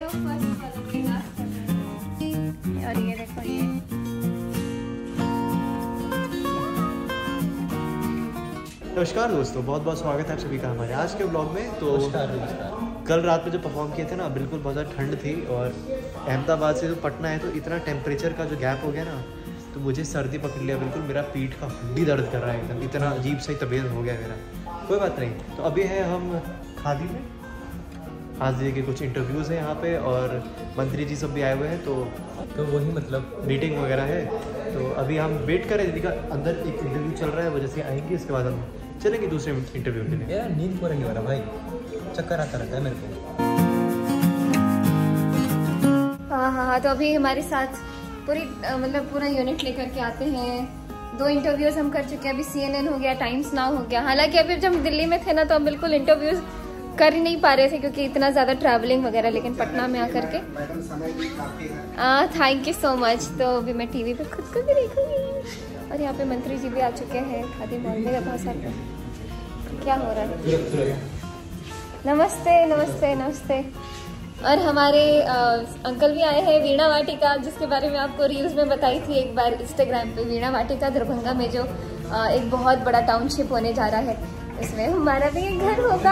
तो फर्स्ट वालों के लास्ट और ये देखो ये नमस्कार दोस्तों, बहुत बहुत स्वागत है आप सभी का हमारे आज के ब्लॉग में। तो कल रात में जो परफॉर्म किए थे ना, बिल्कुल बहुत ज़्यादा ठंड थी और अहमदाबाद से जो पटना है तो इतना टेम्परेचर का जो गैप हो गया ना, तो मुझे सर्दी पकड़ लिया। बिल्कुल मेरा पीठ का हड्डी दर्द कर रहा है एकदम, इतना अजीब सा ही तबीयत हो गया मेरा। कोई बात नहीं। तो अभी है हम खादी में, हाजिर के कुछ इंटरव्यूज़ हैं यहाँ पे और मंत्री जी सब भी आए हुए हैं, तो वही मतलब मीटिंग वगैरह है। तो अभी हम वेट कर रहे हैं। दीदी का अंदर एक इंटरव्यू चल रहा है, वजह से आएंगे, इसके बाद हम चलेंगे दूसरे इंटरव्यू के लिए। यार नींद पूरा नहीं हो रहा भाई, चक्कर आता रहता है मेरे को। हाँ, तो अभी हमारे साथ पूरी मतलब पूरा यूनिट लेकर के आते हैं। 2 इंटरव्यूज हम कर चुके हैं, अभी CNN हो गया, टाइम्स नाउ हो गया। हालांकि अभी जब हम दिल्ली में थे ना तो हम बिल्कुल इंटरव्यूज कर ही नहीं पा रहे थे क्योंकि इतना ज़्यादा ट्रैवलिंग वगैरह, लेकिन पटना में आकर के थैंक यू सो मच। तो अभी मैं टीवी पे खुद को भी देखूंगी और यहाँ पे मंत्री जी भी आ चुके हैं खादी मॉल में। बहुत सारे क्या हो रहा है। नमस्ते नमस्ते नमस्ते। और हमारे अंकल भी आए हैं, वीणा वाटिका, जिसके बारे में आपको रील्स में बताई थी एक बार इंस्टाग्राम पे। वीणा वाटिका दरभंगा में जो एक बहुत बड़ा टाउनशिप होने जा रहा है, इसमें हमारा भी एक घर होगा।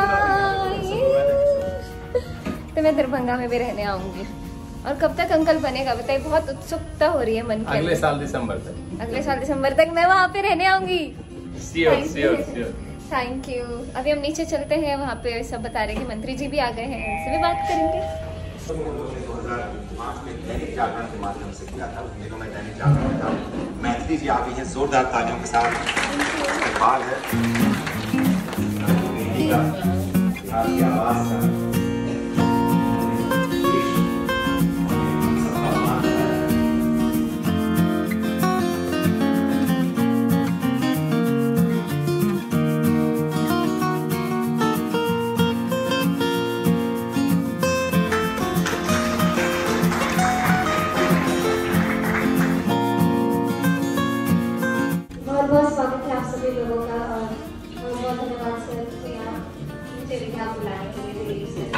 तो मैं दरभंगा में भी रहने आऊंगी। और कब तक अंकल बनेगा बताइए, बहुत उत्सुकता हो रही है मन की। अगले साल दिसंबर तक। अगले साल दिसंबर तक मैं वहाँ पे रहने आऊंगी। श्योर। Thank you. अभी हम नीचे चलते हैं, वहाँ पे सब बता रहे हैं कि मंत्री जी भी आ गए हैं, उनसे भी बात करेंगे। 2005 में दैनिक जागरण के माध्यम से किया था, उन दिनों में दैनिक जागरण था। मैथिली जी आ गई हैं जोरदार तालियों के साथ। इस्तेमाल है आपकी आवाज का। बहुत स्वागत है आप सभी लोगों का और बहुत धन्यवाद सर कि आप मुझे विज्ञापन बुलाने के लिए दिल्ली से।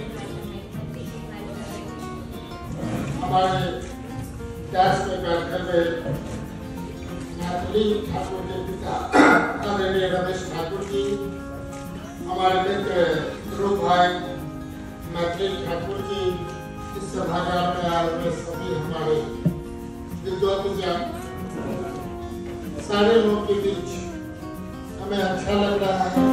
हमारे कैश में बैठकर में मैथिली ठाकुर के पिता आदरणीय रमेश ठाकुर जी, हमारे मित्र ध्रुव भाई मैथिली ठाकुर जी, इस सभागार में आए हुए सभी हमारे विद्वत सारे लोग के बीच हमें अच्छा लग रहा है।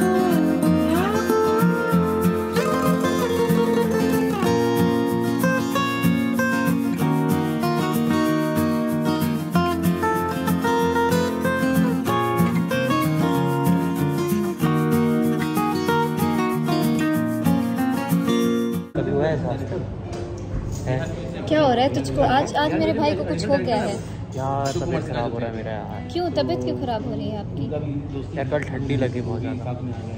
कभी हुआ है क्या हो रहा है तुझको? आज मेरे भाई को कुछ हो गया है यार, तबीयत खराब हो रहा है मेरा यार। क्यों तबीयत क्यों खराब हो रही है आपकी? यार कल ठंडी लगी बहुत ज़्यादा।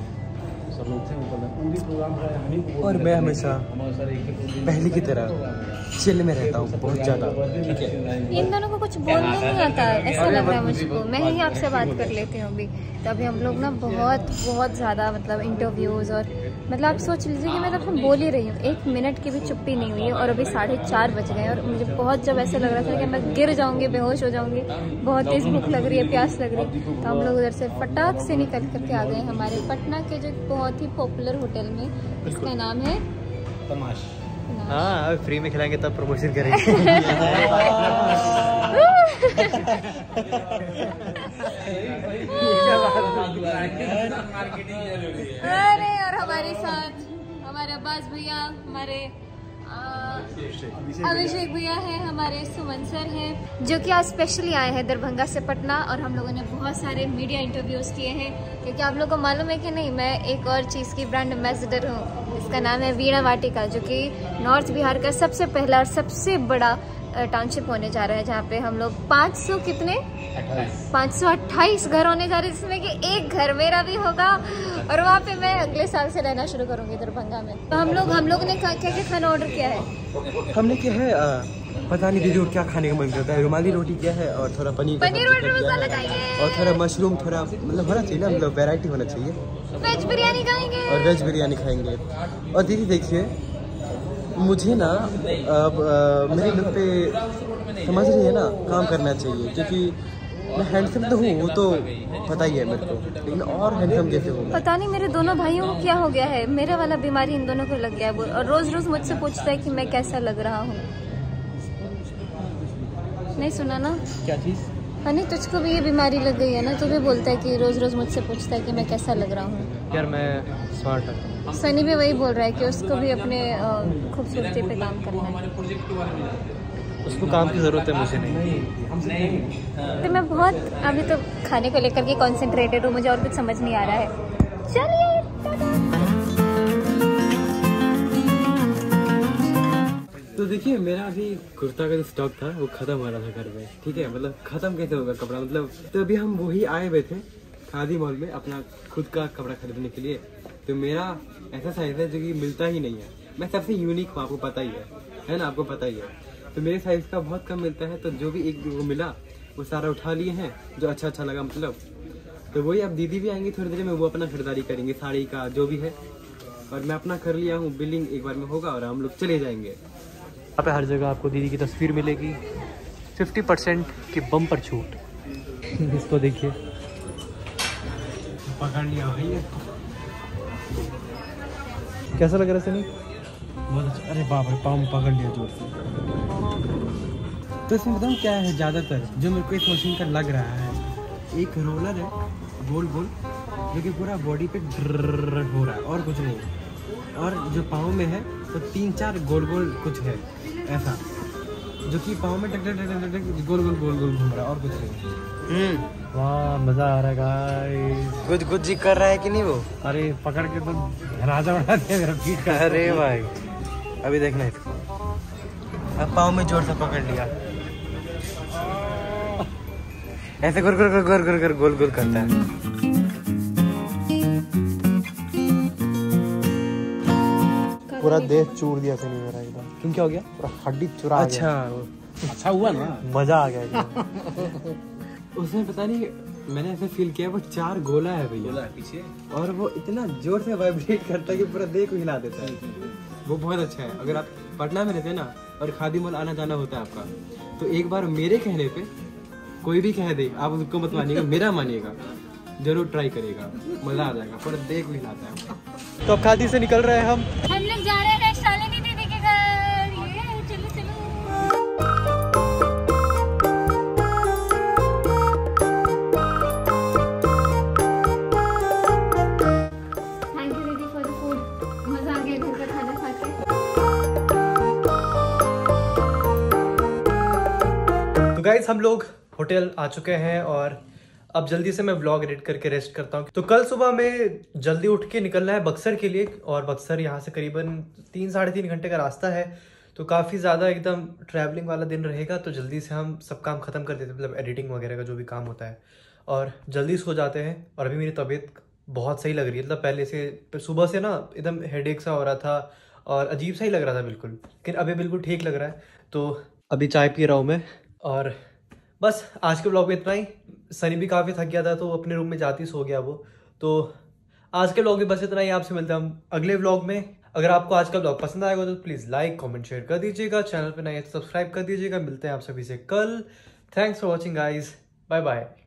और मैं हमेशा पहले की तरह चिल में रहता हूँ बहुत ज़्यादा, ठीक है। इन दोनों को कुछ बोलने नहीं आता, ऐसा लग रहा है मुझको। मैं ही आपसे बात कर लेती हूँ अभी। तो अभी हम लोग ना बहुत ज़्यादा मतलब इंटरव्यूज़ और मतलब आप सोच लीजिए कि मतलब हम बोल ही रही हूँ, 1 मिनट की भी चुप्पी नहीं हुई है। और अभी 4:30 बज गए और मुझे बहुत जब ऐसा लग रहा था कि मैं गिर जाऊँगी, बेहोश हो जाऊँगी, बहुत तेज़ भूख लग रही है, प्यास लग रही है। तो हम लोग उधर से फटाक से निकल करके आ गए हमारे पटना के जो बहुत ही पॉपुलर होटल में, इसका नाम है तमाश। हाँ, फ्री में खिलाएंगे तब प्रमोशन करेंगे। अरे और हमारे साथ हमारे अब्बास भैया, हमारे अभिषेक भैया है, हमारे सुमन सर हैं जो कि आज स्पेशली आए हैं दरभंगा से पटना। और हम लोगों ने बहुत सारे मीडिया इंटरव्यूज़ किए हैं क्योंकि आप लोगों को मालूम है कि नहीं, मैं एक और चीज़ की ब्रांड एम्बेसडर हूँ। इसका नाम है वीणा वाटिका, जो कि नॉर्थ बिहार का सबसे पहला और सबसे बड़ा टाउनशिप होने जा रहा है, जहाँ पे हम लोग 528 घर होने जा रहे हैं, जिसमें कि एक घर मेरा भी होगा। और वहाँ पे मैं अगले साल से रहना शुरू करूँगी दरभंगा में। तो हम लोग ने क्या क्या खाना ऑर्डर किया है? हमने क्या है पता नहीं दीदी को क्या खाने का मन करता है। रुमाली रोटी क्या है और थोड़ा पनीर बटर मसाला चाहिए और थोड़ा मशरूम, थोड़ा मतलब होना चाहिए ना, मतलब वैरायटी होना चाहिए। वेज बिरयानी खाएंगे और वेज बिरयानी खाएंगे। और दीदी देखिए मुझे ना अब मेरे लुक पे समझ रही है ना काम करना चाहिए, क्योंकि मैं हैंडसम तो हूँ, वो तो पता ही है मेरे को, लेकिन और हैंडसम कैसे हूँ? पता नहीं मेरे दोनों भाइयों को क्या हो गया है, मेरे वाला बीमारी इन दोनों को लग गया है और रोज रोज मुझसे पूछता है कि मैं कैसा लग रहा हूँ। नहीं सुना ना? क्या चीज़? हनी तुझको भी ये बीमारी लग गई है ना, तू भी बोलता है कि रोज रोज मुझसे पूछता है कि मैं कैसा लग रहा हूँ। यार मैं स्मार्ट हूँ। सनी भी वही बोल रहा है कि उसको भी अपने खूबसूरती पे काम करना है। उसको काम की ज़रूरत है, मुझे नहीं। तो मैं बहुत अभी तो खाने को लेकर के कॉन्सेंट्रेटेड हूँ, मुझे और कुछ समझ नहीं आ रहा है। चलिए तो देखिए, मेरा अभी कुर्ता का जो स्टॉक था वो खत्म हो रहा था घर में, ठीक है। मतलब खत्म कैसे होगा कपड़ा, मतलब तो अभी हम वही आए हुए थे खादी मॉल में अपना खुद का कपड़ा खरीदने के लिए। तो मेरा ऐसा साइज है जो कि मिलता ही नहीं है, मैं सबसे यूनिक हूँ, आपको पता ही है ना, आपको पता ही है। तो मेरे साइज का बहुत कम मिलता है, तो जो भी एक वो मिला वो सारा उठा लिए हैं, जो अच्छा लगा मतलब। तो वही अब दीदी भी आएंगी थोड़ी देर में, वो अपना खरीदारी करेंगे साड़ी का जो भी है, और मैं अपना कर लिया हूँ, बिलिंग एक बार में होगा और हम लोग चले जाएंगे। यहाँ पे हर जगह आपको दीदी की तस्वीर मिलेगी, 50% की बम्पर छूट। इसको देखिए, पकड़ लिया भाई। कैसा लग रहा है सनी? बहुत अच्छा। अरे बाप रे, पाँव में पकड़ लिया जोर से। तो इसमें बताऊँ क्या है, ज़्यादातर जो मेरे को इस मशीन का लग रहा है, एक रोलर है गोल गोल, जो कि पूरा बॉडी पे ड्रर हो रहा है और कुछ नहीं। और जो पाँव में है तो 3-4 गोल गोल कुछ है ऐसा, जो कि पाँव में टक टक टक टक गोल गोल घूम रहा है और कुछ नहीं। वाह, मज़ा आ रहा है गाइस। कुछ कुछ जी कर रहा है कि नहीं वो? अरे पकड़ के तो राजा बना दिया मेरा पीठ का। अरे भाई अभी देखना इसको, अब पाँव में जोर से पकड़ लिया, ऐसे गोल गोल करता है। पूरा देह चूर दिया सनी मेरा एकदम। क्यों, क्या हो गया? पूरा हड्डी चुरा अच्छा हुआ ना, मजा आ गया। उसमें पता नहीं, मैंने ऐसे फील किया वो 4 गोला है भैया पीछे, और वो इतना जोर से वाइब्रेट करता है कि पूरा देह को हिला देता है। वो बहुत अच्छा है। अगर आप पटना में रहते हैं ना और खादी मॉल आना जाना होता है आपका, तो एक बार मेरे कहने पे कोई भी कह दे, आप उसको मत मानिएगा, मेरा मानिएगा, जरूर ट्राई करेगा, मजा आ जाएगा, पूरा देह को हिलाता है। तो अब खादी से निकल रहे हैं हम लोग जा रहे हैं शालिनी दीदी के घर। ये चलो चलो। थैंक यू दीदी फॉर द फूड, मजा आ गया घर का खाना खा के। तो गाइस, हम लोग होटल आ चुके हैं और अब जल्दी से मैं व्लॉग एडिट करके रेस्ट करता हूँ। तो कल सुबह में जल्दी उठ के निकलना है बक्सर के लिए, और बक्सर यहाँ से करीबन 3-3.5 घंटे का रास्ता है, तो काफ़ी ज़्यादा एकदम ट्रैवलिंग वाला दिन रहेगा। तो जल्दी से हम सब काम ख़त्म कर देते हैं, मतलब एडिटिंग वगैरह का जो भी काम होता है, और जल्दी सो जाते हैं। और अभी मेरी तबीयत बहुत सही लग रही है, मतलब पहले से सुबह से ना एकदम हेडेक सा हो रहा था और अजीब सा ही लग रहा था बिल्कुल, लेकिन अभी बिल्कुल ठीक लग रहा है। तो अभी चाय पी रहा हूँ मैं, और बस आज के ब्लॉग में इतना ही। सनी भी काफ़ी थक गया था तो अपने रूम में जाती सो गया वो। तो आज के ब्लॉग में बस इतना ही, आपसे मिलते हैं हम अगले ब्लॉग में। अगर आपको आज का ब्लॉग पसंद आएगा तो प्लीज़ लाइक कमेंट शेयर कर दीजिएगा, चैनल पर नए हैं तो सब्सक्राइब कर दीजिएगा। मिलते हैं आप सभी से कल। Thanks for watching guys, bye bye.